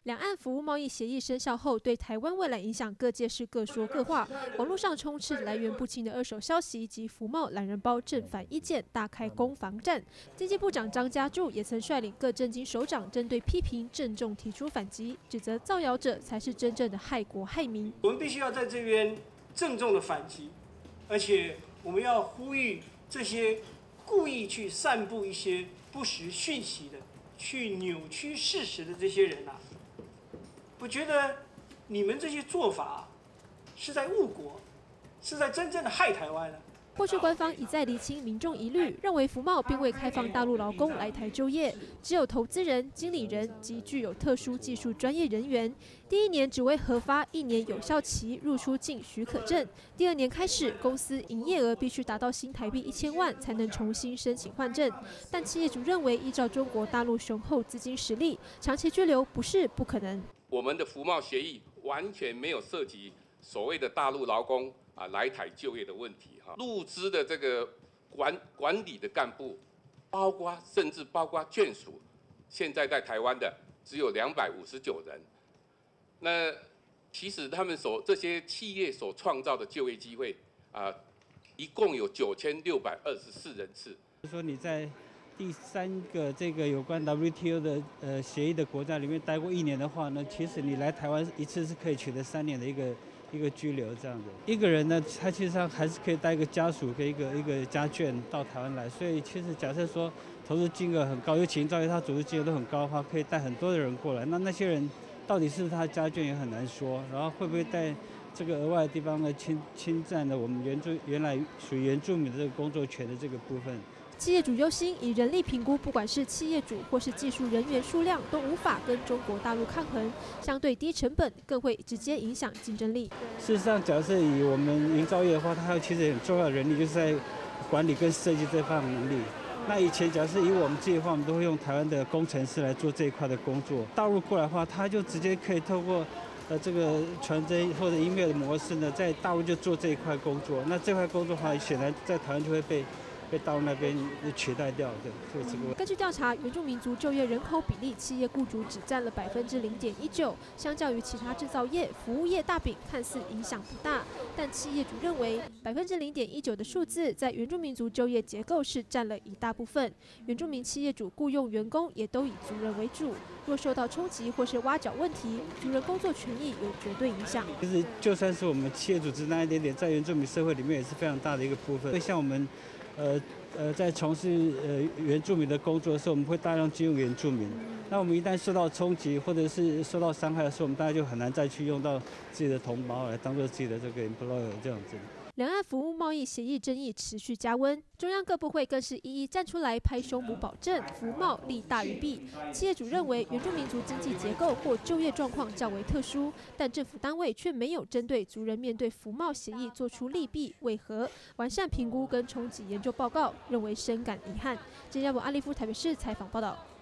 两岸服务贸易协议生效后，对台湾未来影响，各界是各说各话。网络上充斥来源不清的二手消息及服贸懒人包正反意见，大开攻防战。经济部长张家柱也曾率领各政经首长针对批评郑重提出反击，指责造谣者才是真正的害国害民。 我们必须要在这边郑重的反击，而且我们要呼吁这些故意去散布一些不实讯息的、去扭曲事实的这些人啊。我觉得你们这些做法是在误国，是在真正的害台湾了。 过去官方一再厘清民众疑虑，认为服贸并未开放大陆劳工来台就业，只有投资人、经理人及具有特殊技术专业人员。第一年只为核发1年有效期入出境许可证，第2年开始，公司营业额必须达到新台币1000万才能重新申请换证。但企业主认为，依照中国大陆雄厚资金实力，长期居留不是不可能。 我们的服贸协议完全没有涉及所谓的大陆劳工来台就业的问题哈，入资的这个管理的干部，甚至包括眷属，现在在台湾的只有259人。那其实他们这些企业所创造的就业机会一共有9624人次。 说你在第3个这个有关 WTO 的协议的国家里面待过1年的话呢，其实你来台湾一次是可以取得3年的一个居留这样的。一个人呢，他其实上还是可以带一个家属跟一个家眷到台湾来。所以其实假设说投资金额很高，尤其营造业它组织金额都很高的话，可以带很多的人过来。那些人到底是他家眷也很难说，然后会不会带这个额外的地方呢侵占了我们原来属于原住民的这个工作权的这个部分。 企业主忧心，以人力评估，不管是企业主或是技术人员数量，都无法跟中国大陆抗衡，相对低成本，更会直接影响竞争力。 事实上，假设以我们营造业的话，它还有其实很重要的人力，就是在管理跟设计这方面能力。那以前假设以我们自己的话，我们都会用台湾的工程师来做这一块的工作。大陆过来的话，他就直接可以透过这个传真或者email的模式呢，在大陆就做这一块工作。那这块工作的话，显然在台湾就会被大陆那边取代掉的，这个。 根据调查，原住民族就业人口比例，企业雇主只占了0.19%，相较于其他制造业、服务业大饼，看似影响不大。但企业主认为，0.19%的数字在原住民族就业结构是占了一大部分。原住民企业主雇用员工也都以族人为主，若受到冲击或是挖角问题，族人工作权益有绝对影响。 其实就算是我们企业组织那一点点，在原住民社会里面也是非常大的一个部分。像我们在从事原住民的工作的时候，我们会大量进入原住民。那我们一旦受到冲击或者是受到伤害的时候，我们大家就很难再去用到自己的同胞来当做自己的这个 employer 这样子。 两岸服务贸易协议争议持续加温，中央各部会更是一一站出来拍胸脯保证服贸利大于弊。企业主认为原住民族经济结构或就业状况较为特殊，但政府单位却没有针对族人面对服贸协议做出利弊为何、完善评估跟冲击研究报告，认为深感遗憾。今天由阿利夫台北市采访报道。